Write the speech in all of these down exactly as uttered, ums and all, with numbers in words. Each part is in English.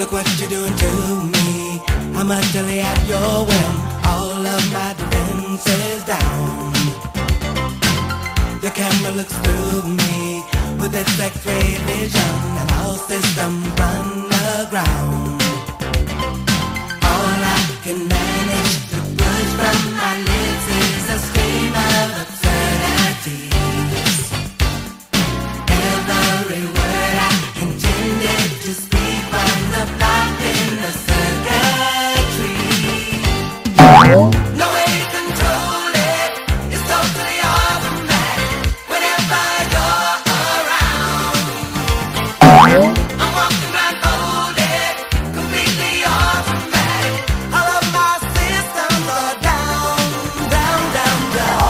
look what you're doing to me. I'm utterly at your whim. All of my defenses down. Your camera looks through me with its X-ray vision, and all systems run aground. All I can manage to push from my lips is a stream of absurdities. Every word I intended to speak was a block in the circuitry. No way to control it, it's totally automatic. Whenever you're around, I'm walking blindfolded, completely automatic. All of my systems are down, down, down, down.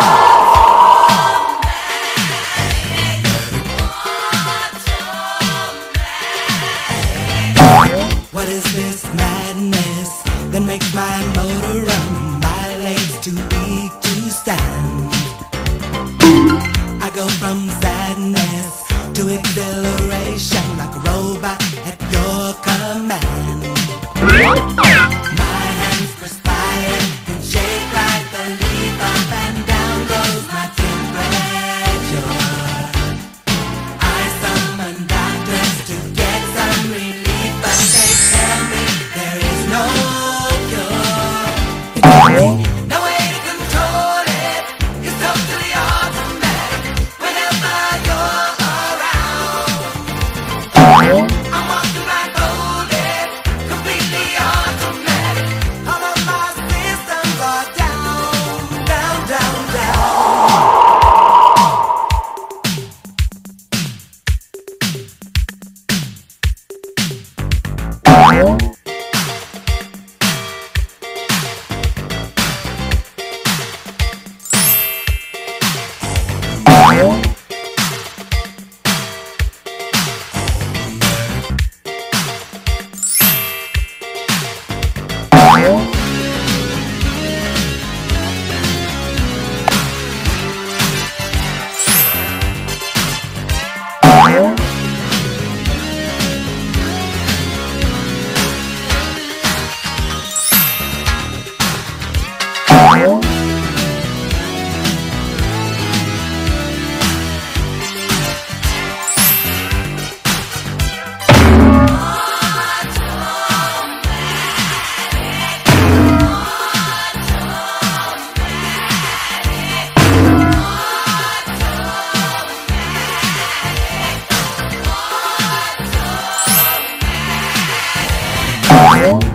What is this madness that makes my motor run? My legs too weak to stand. I go from sadness to exhilaration like a robot at your command. My hands perspire and shake like the leaf up and down goes my temperature. I summon doctors to get some relief, but they tell me there is no cure. No way to control it, it's totally automatic. Whenever you're around, I'm walking blindfolded, completely automatic. All of my systems are down, down, down, down. Oh.